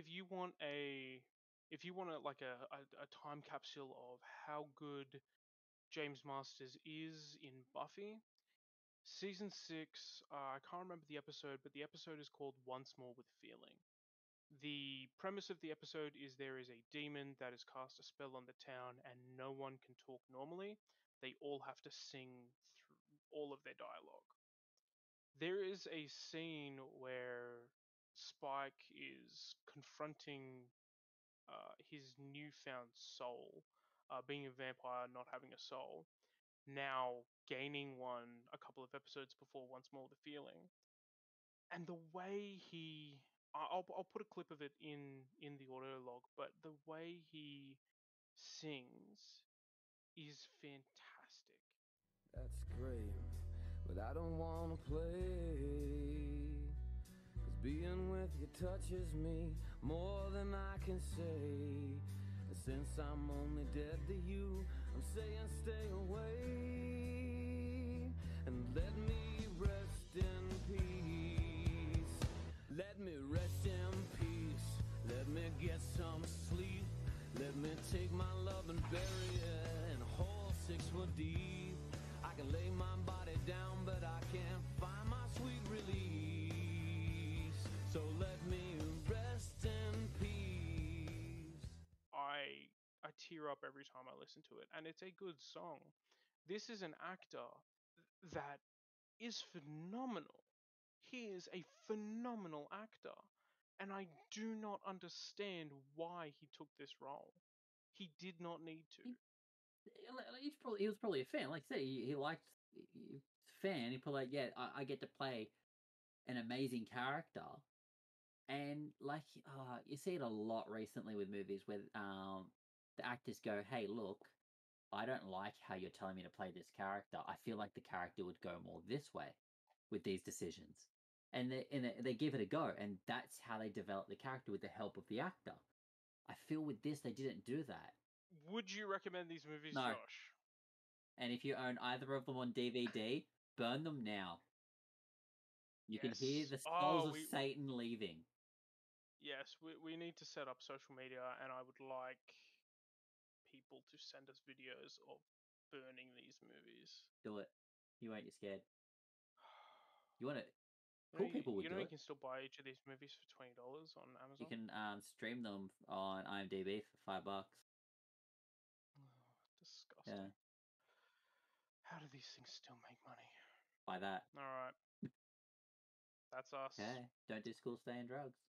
If you want a time capsule of how good James Masters is in Buffy, season 6. I can't remember the episode, but the episode is called "Once More with Feeling." The premise of the episode is there is a demon that has cast a spell on the town, and no one can talk normally. They all have to sing through all of their dialogue. There is a scene where Spike is confronting his newfound soul, being a vampire, not having a soul, now gaining one a couple of episodes before Once More the Feeling. And the way I'll put a clip of it in the audio log, but the way he sings is fantastic. That's great, but I don't wanna play. 'Cause being with you touches me more than I can say. And since I'm only dead to you, I'm saying stay away. And let me rest in peace. Let me rest in peace. Let me get some sleep. Let me take my love and bury it in a hole 6 foot deep. I can lay my body down, but I can't find my sweet release. So let me rest in peace. I tear up every time I listen to it, and it's a good song. This is an actor that is phenomenal. He is a phenomenal actor, and I do not understand why he took this role. He did not need to. He, he was probably a fan. Like I said, he liked he's a fan. He probably like, yeah, I get to play an amazing character. And like, you see it a lot recently with movies where the actors go, "Hey, look, I don't like how you're telling me to play this character. I feel like the character would go more this way with these decisions." And they give it a go, and that's how they develop the character with the help of the actor. I feel with this they didn't do that. Would you recommend these movies, No. Josh? And if you own either of them on DVD, burn them now. You can hear Yes. the souls Oh, of Satan leaving. yes, we need to set up social media, and I would like people to send us videos of burning these movies. Do it. You won't get scared. You want to? Cool You, people would you know do you it. can still buy each of these movies for $20 on You Amazon. can stream them on IMDb for $5. Oh, disgusting. Yeah, How do these things still make money? buy that. All right, that's us. Okay, don't do school, stay in drugs.